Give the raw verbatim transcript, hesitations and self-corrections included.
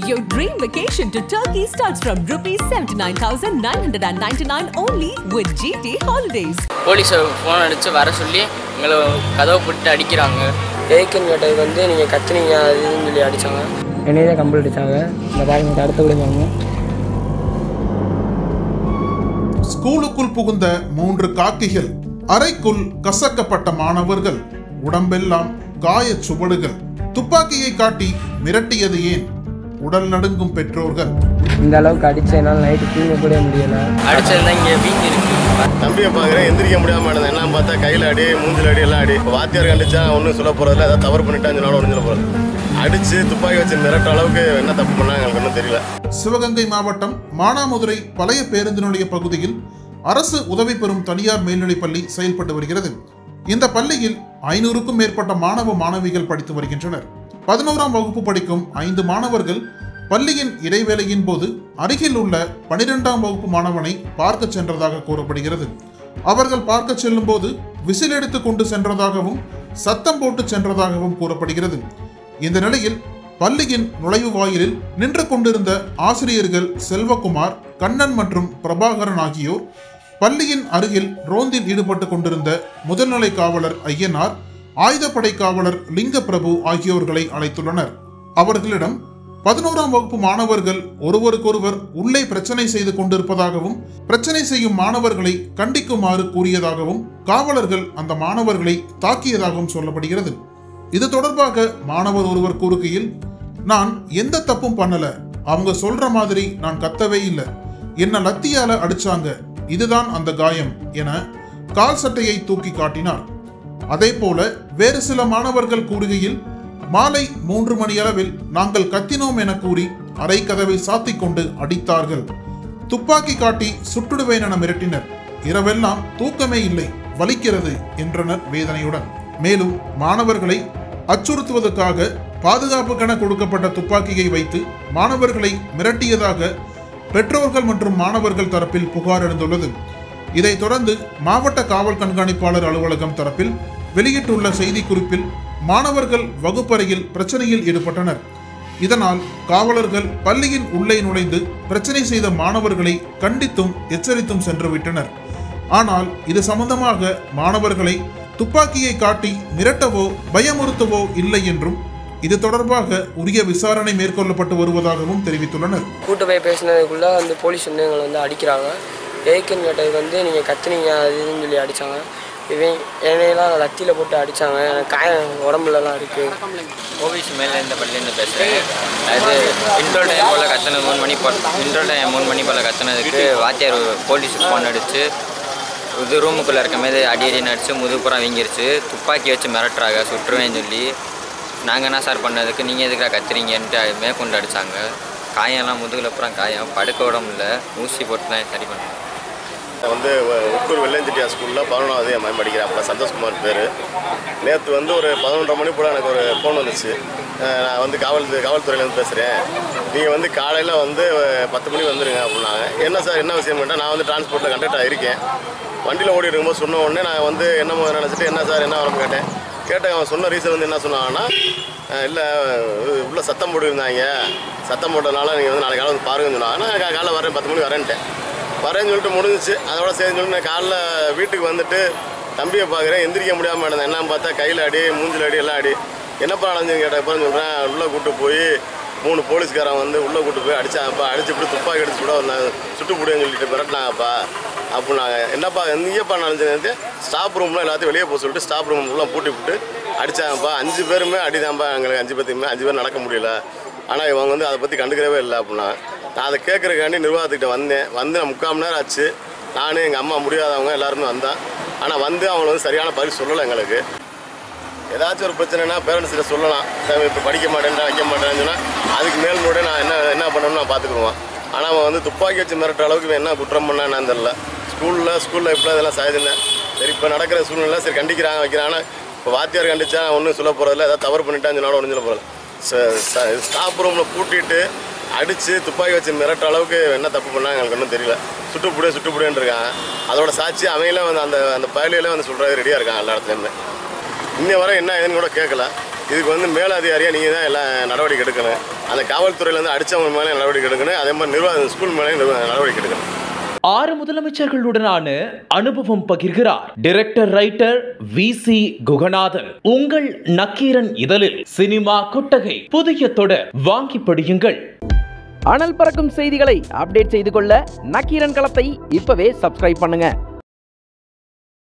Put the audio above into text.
Your dream vacation to Turkey starts from rupees seventy-nine thousand nine hundred ninety-nine only with G T Holidays. Police phone அடிச்சு வர சொல்லி எங்களை கதவை போட்டு அடிக்கிறாங்க. ஏக்கன் கேட்டது வந்து நீங்கள் கத்துனீங்க அதுன்னு சொல்லி அடித்தாங்க. என்னையே தான் கம்பல் அடித்தாங்க. இந்த பாருங்க தடுத்து விடுவாங்க. ஸ்கூலுக்குள் புகுந்த மூன்று காக்கிகள், அறைக்குள் கசக்கப்பட்ட மாணவர்கள், உடம்பெல்லாம் காயச் சுவடுகள், துப்பாக்கியை காட்டி மிரட்டியது ஏன்? உடல் நடுங்கும் பெற்றோர்கள். இந்த அளவுக்கு அடிச்சதுனால நைட்டு தூங்க கூட முடியல. அடிச்சதுதான் இங்கே வீங்கி இருக்கு. தம்பியை பார்க்குறேன், எந்திரிக்க முடியாம இருந்தேன். என்ன பார்த்தா கையில் அடி, மூஞ்சில் அடி, எல்லாம் அடி. வாத்தியார் கண்டிச்சா ஒன்றும் சொல்ல போறதில்ல, ஏதாவது தவறு பண்ணிட்டான்னு சொன்னாலும் ஒன்றும் சொல்ல போறது. அடிச்சு துப்பாக்கி வச்சு மிரட்ட அளவுக்கு என்ன தப்பு பண்ணாங்க எங்களுக்கு ஒன்றும் தெரியல. சிவகங்கை மாவட்டம் மானாமதுரை பழைய பேருந்து நிலைய பகுதியில் அரசு உதவி பெறும் தனியார் மேல்நிலைப்பள்ளி செயல்பட்டு வருகிறது. இந்த பள்ளியில் ஐநூறுக்கும் மேற்பட்ட மாணவ மாணவிகள் படித்து வருகின்றனர். பதினோராம் வகுப்பு படிக்கும் ஐந்து மாணவர்கள் பள்ளியின் இடைவேளையின் போது அருகில் உள்ள பனிரெண்டாம் வகுப்பு மாணவனை பார்க்க சென்றதாக கூறப்படுகிறது. அவர்கள் பார்க்க செல்லும் போது விசில் எடுத்து கொண்டு சென்றதாகவும் சத்தம் போட்டு சென்றதாகவும் கூறப்படுகிறது. இந்த நிலையில் பள்ளியின் நுழைவு வாயிலில் நின்று கொண்டிருந்த ஆசிரியர்கள் செல்வகுமார், கண்ணன் மற்றும் பிரபாகரன் ஆகியோர் பள்ளியின் அருகில் ரோந்தில் ஈடுபட்டு கொண்டிருந்த முதல்நிலை காவலர் ஐயனார், ஆயுதப்படை காவலர் லிங்க பிரபு ஆகியோர்களை அழைத்துள்ளனர். அவர்களிடம் பதினோராம் வகுப்பு மாணவர்கள் ஒருவருக்கொருவர் உள்ளே பிரச்சனை செய்து கொண்டிருப்பதாகவும் பிரச்சனை செய்யும் மாணவர்களை கண்டிக்குமாறு கூறியதாகவும் காவலர்கள் அந்த மாணவர்களை தாக்கியதாகவும் சொல்லப்படுகிறது. இது தொடர்பாக மாணவர் ஒருவர் கூறுகையில், நான் எந்த தப்பும் பண்ணல, அவங்க சொல்ற மாதிரி நான் கத்தவே இல்லை, என்ன லத்தியால அடிச்சாங்க, இதுதான் அந்த காயம் என கால் சட்டையை தூக்கி காட்டினார். அதே போல வேறு சில மாணவர்கள் கூறுகையில், மாலை மூன்று மணி அளவில் நாங்கள் கத்தினோம் என கூறி அறை கதவை சாத்திக் கொண்டு அடித்தார்கள். துப்பாக்கி காட்டி சுட்டுடுவேன் என மிரட்டினர். இரவெல்லாம் தூக்கமே இல்லை, வலிக்கிறது என்றனர் வேதனையுடன். மேலும் மாணவர்களை அச்சுறுத்துவதற்காக பாதுகாப்புக்கென கொடுக்கப்பட்ட துப்பாக்கியை வைத்து மாணவர்களை மிரட்டியதாக பெற்றோர்கள் மற்றும் மாணவர்கள் தரப்பில் புகார் எழுந்துள்ளது. இதைத் தொடர்ந்து மாவட்ட காவல் கண்காணிப்பாளர் அலுவலகம் தரப்பில் வெளியிட்டுள்ள செய்திக்குறிப்பில், மாணவர்கள் வகுப்பறையில் பிரச்சனையில் ஈடுபட்டனர். இதனால் காவலர்கள் பள்ளியின் உள்ளே நுழைந்து பிரச்சனை செய்த மாணவர்களை கண்டித்தும் எச்சரித்தும் சென்று விட்டனர். ஆனால் இது சம்பந்தமாக மாணவர்களை துப்பாக்கியை காட்டி மிரட்டவோ பயமுறுத்தவோ இல்லை என்றும் இது தொடர்பாக உரிய விசாரணை மேற்கொள்ளப்பட்டு வருவதாகவும் தெரிவித்துள்ளனர். கூட்டு போய் பேசினதுக்குள்ள வந்து போலீஸ் வந்து எங்களை வந்து அடிக்கிறாங்க. ஏக்கன் கேட்டது வந்து நீங்கள் கத்துனீங்க அதுன்னு சொல்லி அடித்தாங்க. இவன் என்னையெல்லாம் லத்தியில் போட்டு அடித்தாங்க. எனக்கு காயம் உடம்புலலாம் இருக்குது. ஓபிசி மேலே இந்த பள்ளியிலேருந்து பேசுகிறேன். அது இன்ட்ரோ டைம் போல் கத்தின மூணு மணி போல் இன்ட்ரோ டைம் மூணு மணி போல் கத்தினதுக்கு வாத்தியார் போலீஸுக்கு ஃபோன் அடித்து இது ரூமுக்குள்ளே இருக்க மாரி அடி அடி நடிச்சு முதுகுப்புறம் வீங்கிருச்சு. துப்பாக்கி வச்சு மிரட்டுறாங்க, சுட்டுருவேன்னு சொல்லி. நாங்கள் என்ன சார் பண்ணதுக்கு நீங்கள் எதுக்காக கத்துறீங்கன்ட்டு மேற்கொண்டு அடித்தாங்க. காயெல்லாம் முதுகில் அப்புறம் காயம், படுக்க விட முடியல, ஊசி போட்டு தான் சரி பண்ணேன். வந்து உக்கூர் வெள்ளஞ்செட்டியார் ஸ்கூலில் பதினொன்றாவது என் மகன் படிக்கிறேன். அப்போ சந்தோஷ்குமார் பேர். நேற்று வந்து ஒரு பதினொன்றரை மணி போல் எனக்கு ஒரு ஃபோன் வந்துச்சு. நான் வந்து காவல் காவல்துறையிலேருந்து பேசுகிறேன், நீங்கள் வந்து காலையில் வந்து பத்து மணிக்கு வந்துடுங்க அப்படின்னாங்க. என்ன சார் என்ன விஷயம் கேட்டால், நான் வந்து டிரான்ஸ்போர்ட்டில் கண்டக்டராக இருக்கேன், வண்டியில் ஓடி இருக்கும்போது சொன்ன உடனே நான் வந்து என்ன நினச்சிட்டு என்ன சார் என்ன வரணும் கேட்டேன். கேட்டேன் அவன் சொன்ன ரீசன் வந்து என்ன சொன்னாங்கன்னா, இல்லை உள்ளே சத்தம் போட்டுருந்தாங்க, சத்தம் போட்டதுனால நீங்கள் வந்து நாளைக்கு காலை வந்து பாருங்கன்னு சொன்னாங்க. நான் காலைல வரேன், பத்து மணிக்கு வரேன்ட்டேன். வரேன்னு சொல்லிட்டு முடிஞ்சிச்சு. அதோட சரின்னு சொல்லிட்டு நான் காலைல வீட்டுக்கு வந்துட்டு தம்பியை பார்க்குறேன், எந்திரிக்க முடியாமல் இருந்தேன். என்னன்னு பார்த்தா கையில் அடி, மூஞ்சில் அடி, எல்லாம் அடி. என்னப்பா நடந்துன்னு கேட்டப்பன்னு சொல்கிறேன், உள்ளே கூப்பிட்டு போய் மூணு போலீஸ்காரன் வந்து உள்ளே கூப்பிட்டு போய் அடித்தாங்கப்பா. அடிச்சு இப்படி துப்பாக்கி அடிச்சு கூட வந்தாங்க, சுட்டு போடுன்னு சொல்லிட்டு மிரட்டினாங்கப்பா அப்படின்னாங்க. என்னப்பா எங்கேப்பா நடந்துச்சு? ஸ்டாஃப் ரூம்லாம் எல்லாத்தையும் வெளியே போக சொல்லிட்டு ஸ்டாஃப் ரூம் ஃபுல்லாக பூட்டி விட்டு அடித்தாங்கப்பா. அஞ்சு பேருமே அடிதான்ப்பா, எங்களுக்கு அஞ்சு பேர்த்துக்குமே அஞ்சு பேர் நடக்க முடியல. ஆனால் இவங்க வந்து அதை பற்றி கண்டுக்கிறவே இல்லை அப்படின்னா. நான் அதை கேட்குறக்காண்டி நிர்வாகத்துக்கிட்ட வந்தேன். வந்து நான் முக்கால் மணி நேரம் ஆச்சு. நானும் எங்கள் அம்மா முடியாதவங்க எல்லாருமே வந்தேன். ஆனால் வந்து அவங்க வந்து சரியான பதில் சொல்லலை எங்களுக்கு. ஏதாச்சும் ஒரு பிரச்சனைனா பேரண்ட்ஸ்கிட்ட சொல்லலாம், இப்போ படிக்க மாட்டேன்டா வைக்க மாட்டேன்னு சொன்னால் அதுக்கு மேல்முறை நான் என்ன என்ன பண்ணணும்னு நான் பார்த்துக்குருவேன். ஆனால் அவன் வந்து துப்பாக்கி வச்சு மிரட்ட அளவுக்கு என்ன குற்றம் பண்ணா என்னன்னு தெரில. ஸ்கூலில் ஸ்கூலில் இப்படி இதெல்லாம் சாதிந்தேன். சரி இப்போ நடக்கிற சூழ்நிலை சரி கண்டிக்கிறாங்க வைக்கிறாங்க. இப்போ வாத்தியார் கண்டிச்சா ஒன்றும் சொல்ல போகிறதில்ல, ஏதாவது தவறு பண்ணிட்டான்னு சொன்னாலும் ஒன்றும் சொல்ல போகிறதில்ல. ஸ்டாஃப் ரூமில் பூட்டிட்டு அடித்து துப்பாக்கி வச்சு மிரட்ட அளவுக்கு என்ன தப்பு பண்ணாங்க எனக்கு ஒன்றும் தெரியல. சுட்டுப்புடியே சுட்டுப்புடின்னு இருக்காங்க. அதோட சாட்சி அவங்களே வந்து அந்த அந்த பயலிலே வந்து சொல்கிறது ரெடியாக இருக்காங்க எல்லா இடத்துலேருந்து. இன்னை வரை என்ன ஏதுன்னு கூட கேட்கல. இதுக்கு வந்து மேலதிகாரியாக நீங்கள் தான் எல்லாம் நடவடிக்கை எடுக்கணும். அந்த காவல்துறையிலேருந்து அடித்தவங்க மேலே நடவடிக்கை எடுக்கணும். அதே மாதிரி நிர்வாக ஸ்கூல் மேலே நடவடிக்கை எடுக்கணும். ஆறு முதலமைச்சர்களுடனான அனுபவம் பகிர்கிறார் director writer V C Guganathan. உங்கள் நக்கீரன் இதழில் சினிமா கொட்டகை புதிய தொடர் வாங்கி படியுங்கள். அனல் பறக்கும் செய்திகளை அப்டேட் செய்து கொள்ள நக்கீரன் களத்தை இப்பவே சப்ஸ்கிரைப் பண்ணுங்க.